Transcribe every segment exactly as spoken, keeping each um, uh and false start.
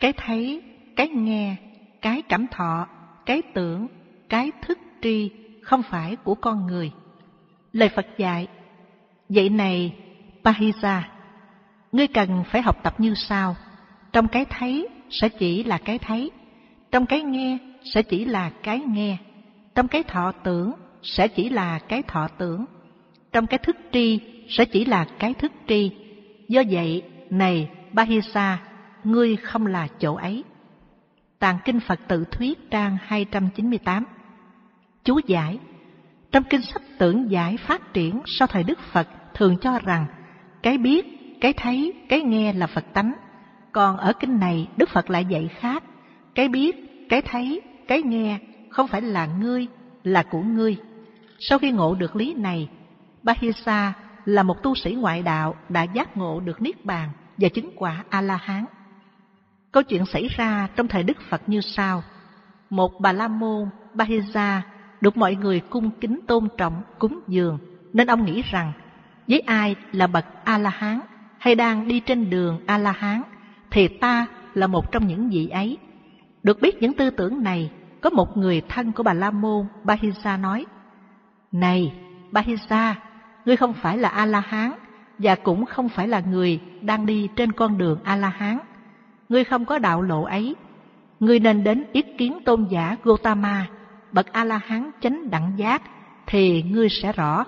cái thấy, cái nghe, cái cảm thọ, cái tưởng, cái thức tri không phải của con người. Lời Phật dạy, vậy này Pahisa, ngươi cần phải học tập như sau. Trong cái thấy sẽ chỉ là cái thấy, trong cái nghe sẽ chỉ là cái nghe, trong cái thọ tưởng sẽ chỉ là cái thọ tưởng, trong cái thức tri sẽ chỉ là cái thức tri. Do vậy, này Pahisa, ngươi không là chỗ ấy. Tạng Kinh Phật Tự Thuyết trang hai trăm chín mươi tám. Chú giải: trong kinh sách Tưởng Giải phát triển sau thời Đức Phật thường cho rằng cái biết, cái thấy, cái nghe là Phật tánh. Còn ở kinh này Đức Phật lại dạy khác. Cái biết, cái thấy, cái nghe không phải là ngươi, là của ngươi. Sau khi ngộ được lý này, Pahisa là một tu sĩ ngoại đạo đã giác ngộ được Niết Bàn và chứng quả A-la-hán. Câu chuyện xảy ra trong thời Đức Phật như sau. Một Bà La Môn Pahisa được mọi người cung kính tôn trọng cúng dường, nên ông nghĩ rằng với ai là bậc A-la-hán hay đang đi trên đường A-la-hán thì ta là một trong những vị ấy. Được biết những tư tưởng này, có một người thân của Bà La Môn Pahisa nói: này Pahisa, ngươi không phải là A-la-hán và cũng không phải là người đang đi trên con đường A-la-hán. Ngươi không có đạo lộ ấy. Ngươi nên đến yết kiến tôn giả Gotama, bậc A-la-hán chánh đẳng giác, thì ngươi sẽ rõ.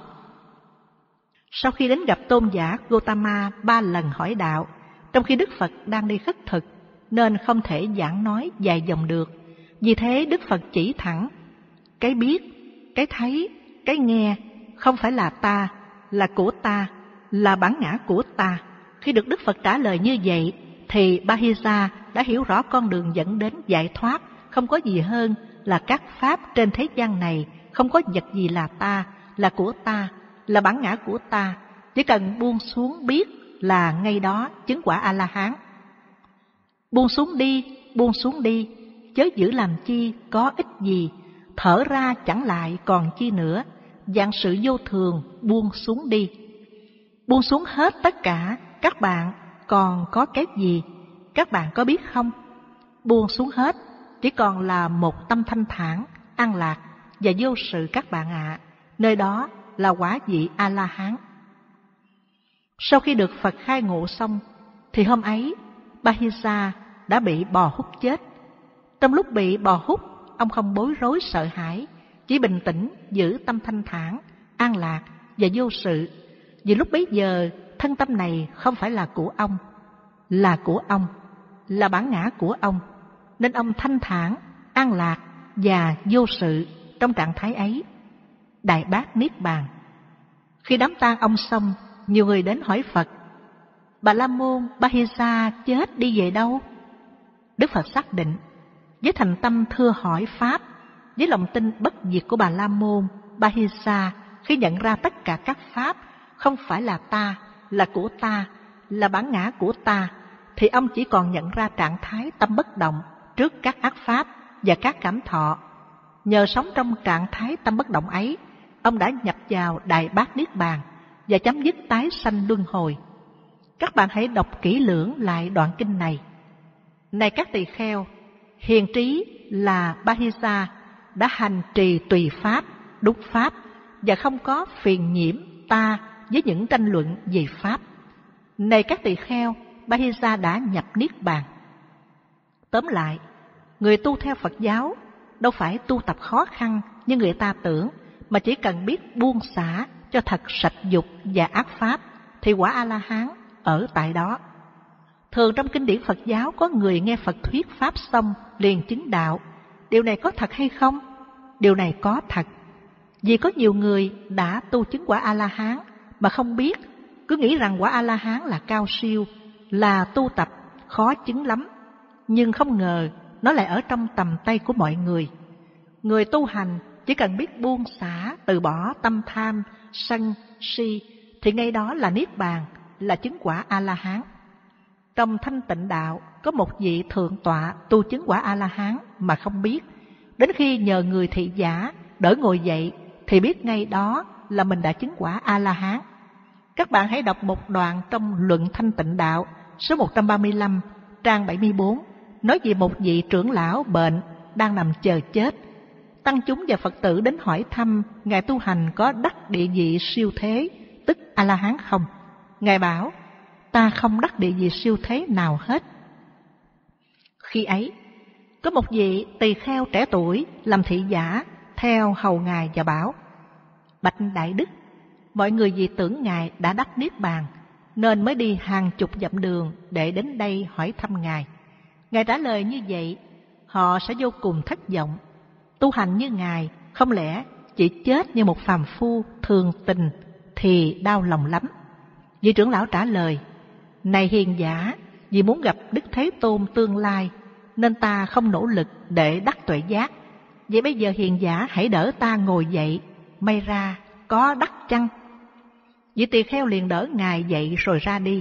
Sau khi đến gặp tôn giả Gotama ba lần hỏi đạo, trong khi Đức Phật đang đi khất thực, nên không thể giảng nói dài dòng được. Vì thế Đức Phật chỉ thẳng: cái biết, cái thấy, cái nghe không phải là ta, là của ta, là bản ngã của ta. Khi được Đức Phật trả lời như vậy, thì Pahisa đã hiểu rõ con đường dẫn đến giải thoát không có gì hơn là các pháp trên thế gian này, không có vật gì là ta, là của ta, là bản ngã của ta. Chỉ cần buông xuống biết là ngay đó chứng quả A-la-hán. Buông xuống đi, buông xuống đi, chớ giữ làm chi có ích gì, thở ra chẳng lại còn chi nữa. Vạn sự vô thường, buông xuống đi. Buông xuống hết tất cả, các bạn còn có cái gì? Các bạn có biết không? Buông xuống hết, chỉ còn là một tâm thanh thản, an lạc và vô sự các bạn ạ. À. Nơi đó là quả vị A-la-hán. Sau khi được Phật khai ngộ xong, thì hôm ấy Pahisa đã bị bò hút chết. Trong lúc bị bò hút, ông không bối rối sợ hãi, chỉ bình tĩnh giữ tâm thanh thản, an lạc và vô sự. Vì lúc bấy giờ thân tâm này không phải là của ông, là của ông, là bản ngã của ông, nên ông thanh thản, an lạc và vô sự trong trạng thái ấy. Đại bác Niết Bàn. Khi đám tang ông xong, nhiều người đến hỏi Phật: Bà La Môn Pahisa chết đi về đâu? Đức Phật xác định, với thành tâm thưa hỏi Pháp, với lòng tin bất diệt của Bà La Môn Pahisa, khi nhận ra tất cả các Pháp không phải là ta, là của ta, là bản ngã của ta, thì ông chỉ còn nhận ra trạng thái tâm bất động trước các ác Pháp và các cảm thọ. Nhờ sống trong trạng thái tâm bất động ấy, ông đã nhập vào Đại Bát Niết Bàn và chấm dứt tái sanh luân hồi. Các bạn hãy đọc kỹ lưỡng lại đoạn kinh này. Này các tỳ kheo, hiền trí là Pahisa đã hành trì tùy Pháp, đúng Pháp và không có phiền nhiễm ta với những tranh luận về Pháp. Này các tỳ kheo, Pahisa đã nhập Niết Bàn. Tóm lại, người tu theo Phật giáo đâu phải tu tập khó khăn như người ta tưởng, mà chỉ cần biết buông xả cho thật sạch dục và ác pháp, thì quả A-la-hán ở tại đó. Thường trong kinh điển Phật giáo có người nghe Phật thuyết Pháp xong liền chứng đạo. Điều này có thật hay không? Điều này có thật. Vì có nhiều người đã tu chứng quả A-la-hán mà không biết, cứ nghĩ rằng quả A-la-hán là cao siêu, là tu tập khó chứng lắm. Nhưng không ngờ nó lại ở trong tầm tay của mọi người. Người tu hành chỉ cần biết buông xả, từ bỏ tâm tham, sân, si, thì ngay đó là Niết Bàn, là chứng quả A-la-hán. Trong Thanh Tịnh Đạo có một vị thượng tọa tu chứng quả A-la-hán mà không biết. Đến khi nhờ người thị giả đỡ ngồi dậy thì biết ngay đó là mình đã chứng quả A-la-hán. Các bạn hãy đọc một đoạn trong Luận Thanh Tịnh Đạo số một trăm ba mươi lăm, trang bảy mươi bốn, nói về một vị trưởng lão bệnh đang nằm chờ chết. Tăng chúng và Phật tử đến hỏi thăm Ngài tu hành có đắc địa vị siêu thế, tức A-la-hán không? Ngài bảo, ta không đắc địa vị siêu thế nào hết. Khi ấy, có một vị tỳ kheo trẻ tuổi làm thị giả theo hầu Ngài và bảo, bạch Đại Đức, mọi người vì tưởng Ngài đã đắc Niết Bàn, nên mới đi hàng chục dặm đường để đến đây hỏi thăm Ngài. Ngài trả lời như vậy, họ sẽ vô cùng thất vọng. Tu hành như Ngài, không lẽ chỉ chết như một phàm phu thường tình thì đau lòng lắm. Vị trưởng lão trả lời, này hiền giả, vì muốn gặp Đức Thế Tôn tương lai, nên ta không nỗ lực để đắc tuệ giác. Vậy bây giờ hiền giả hãy đỡ ta ngồi dậy, may ra có đắc chăng? Vị tỳ kheo liền đỡ Ngài dậy rồi ra đi.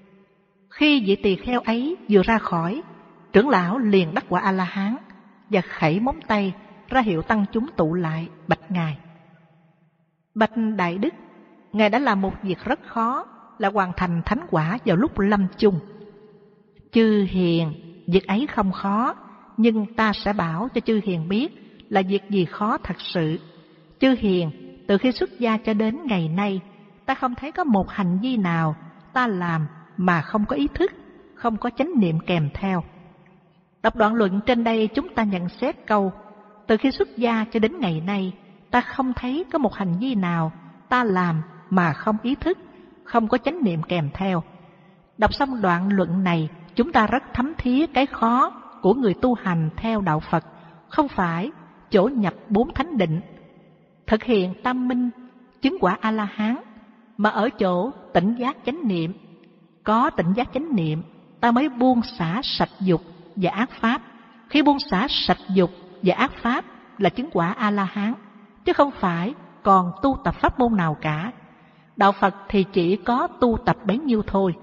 Khi vị tỳ kheo ấy vừa ra khỏi, trưởng lão liền đắc quả A-la-hán và khẩy móng tay ra hiệu tăng chúng tụ lại bạch Ngài. Bạch Đại Đức, Ngài đã làm một việc rất khó, là hoàn thành thánh quả vào lúc lâm chung. Chư hiền, việc ấy không khó, nhưng ta sẽ bảo cho chư hiền biết là việc gì khó thật sự. Chư hiền, từ khi xuất gia cho đến ngày nay, ta không thấy có một hành vi nào ta làm mà không có ý thức, không có chánh niệm kèm theo. Đọc đoạn luận trên đây chúng ta nhận xét câu, từ khi xuất gia cho đến ngày nay, ta không thấy có một hành vi nào ta làm mà không ý thức, không có chánh niệm kèm theo. Đọc xong đoạn luận này, chúng ta rất thấm thía cái khó của người tu hành theo đạo Phật, không phải chỗ nhập bốn thánh định, thực hiện tam minh, chứng quả A-la-hán, mà ở chỗ tỉnh giác chánh niệm. Có tỉnh giác chánh niệm, ta mới buông xả sạch dục và ác pháp. Khi buông xả sạch dục và ác pháp là chứng quả A-la-hán, chứ không phải còn tu tập pháp môn nào cả. Đạo Phật thì chỉ có tu tập bấy nhiêu thôi.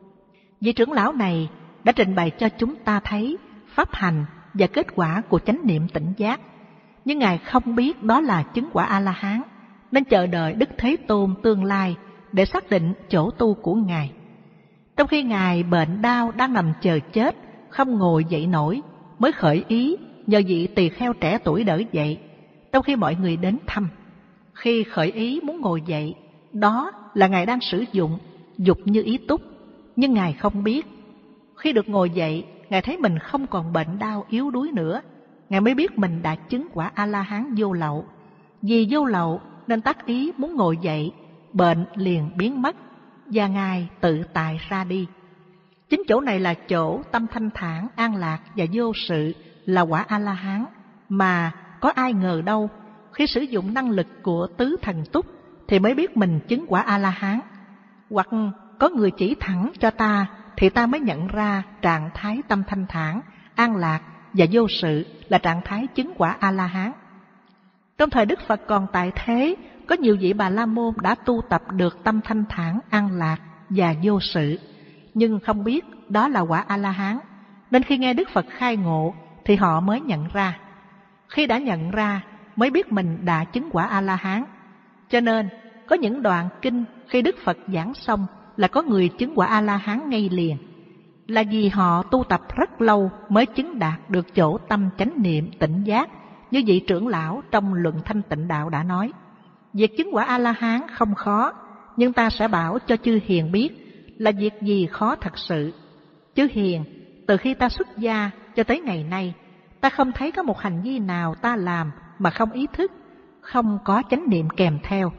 Vị trưởng lão này đã trình bày cho chúng ta thấy pháp hành và kết quả của chánh niệm tỉnh giác. Nhưng Ngài không biết đó là chứng quả A-la-hán, nên chờ đợi Đức Thế Tôn tương lai để xác định chỗ tu của Ngài. Trong khi Ngài bệnh đau đang nằm chờ chết, không ngồi dậy nổi, mới khởi ý nhờ vị tỳ kheo trẻ tuổi đỡ dậy, trong khi mọi người đến thăm. Khi khởi ý muốn ngồi dậy, đó là Ngài đang sử dụng dục như ý túc, nhưng Ngài không biết. Khi được ngồi dậy, Ngài thấy mình không còn bệnh đau yếu đuối nữa. Ngài mới biết mình đã chứng quả A-la-hán vô lậu. Vì vô lậu nên tác ý muốn ngồi dậy, bệnh liền biến mất và Ngài tự tại ra đi. Chính chỗ này là chỗ tâm thanh thản, an lạc và vô sự là quả A-la-hán, mà có ai ngờ đâu khi sử dụng năng lực của tứ thần túc thì mới biết mình chứng quả A-la-hán. Hoặc có người chỉ thẳng cho ta thì ta mới nhận ra trạng thái tâm thanh thản, an lạc và vô sự là trạng thái chứng quả A-la-hán. Trong thời Đức Phật còn tại thế, có nhiều vị Bà La Môn đã tu tập được tâm thanh thản, an lạc và vô sự, nhưng không biết đó là quả A-la-hán, nên khi nghe Đức Phật khai ngộ thì họ mới nhận ra. Khi đã nhận ra mới biết mình đã chứng quả A-la-hán. Cho nên có những đoạn kinh khi Đức Phật giảng xong là có người chứng quả A-la-hán ngay liền, là vì họ tu tập rất lâu mới chứng đạt được chỗ tâm chánh niệm tỉnh giác, như vị trưởng lão trong luận Thanh Tịnh Đạo đã nói. Việc chứng quả A-la-hán không khó, nhưng ta sẽ bảo cho chư hiền biết là việc gì khó thật sự. Chư hiền, từ khi ta xuất gia cho tới ngày nay, ta không thấy có một hành vi nào ta làm mà không ý thức, không có chánh niệm kèm theo.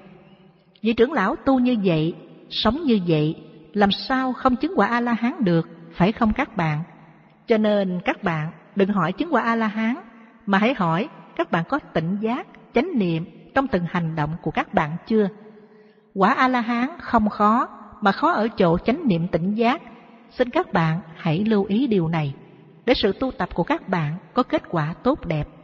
Vị trưởng lão tu như vậy, sống như vậy, làm sao không chứng quả A-la-hán được, phải không các bạn? Cho nên các bạn đừng hỏi chứng quả A-la-hán, mà hãy hỏi các bạn có tỉnh giác, chánh niệm trong từng hành động của các bạn chưa? Quả A-la-hán không khó, mà khó ở chỗ chánh niệm tỉnh giác. Xin các bạn hãy lưu ý điều này, để sự tu tập của các bạn có kết quả tốt đẹp.